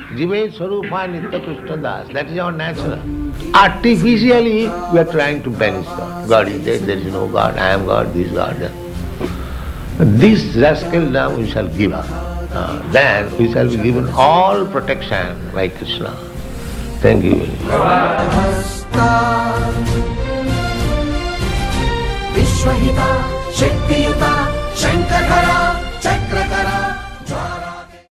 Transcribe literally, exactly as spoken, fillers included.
Jive Swarupa Nitya Krishna Das. That is our natural. Artificially, we are trying to banish God. God is there, there is no God, I am God, this God. That. This rascal now we shall give up. Uh, then we shall be given all protection by Krishna. Thank you. Vishwahita, Shakti-yuta, Shankara, Chakrakara.